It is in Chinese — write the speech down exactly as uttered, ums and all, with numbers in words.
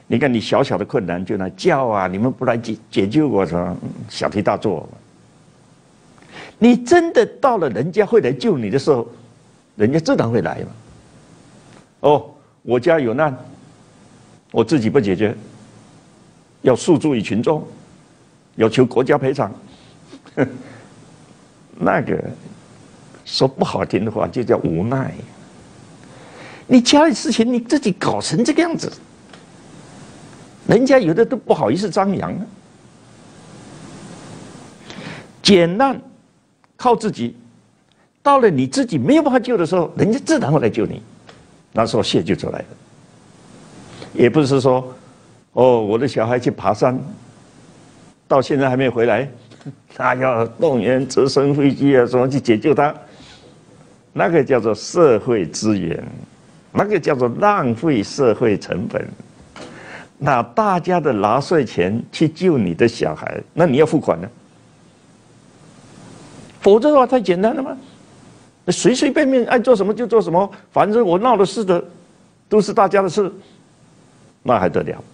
你看你小小的困难就来叫啊，你们不来解解救我，什么小题大做。你真的到了人家会来救你的时候，人家自然会来嘛。哦，我家有难，我自己不解决，要诉诸于群众，要求国家赔偿。那个说不好听的话，就叫无奈。你家里事情你自己搞成这个样子，人家有的都不好意思张扬啊。解难靠自己，到了你自己没有办法救的时候，人家自然会来救你。那时候谢就出来了。也不是说，哦，我的小孩去爬山，到现在还没回来，他要动员直升飞机啊什么去解救他，那个叫做社会资源，那个叫做浪费社会成本。拿大家的纳税钱去救你的小孩，那你要付款呢？否则的话太简单了吗？随随便便爱做什么就做什么，反正我闹的事的都是大家的事，那还得了？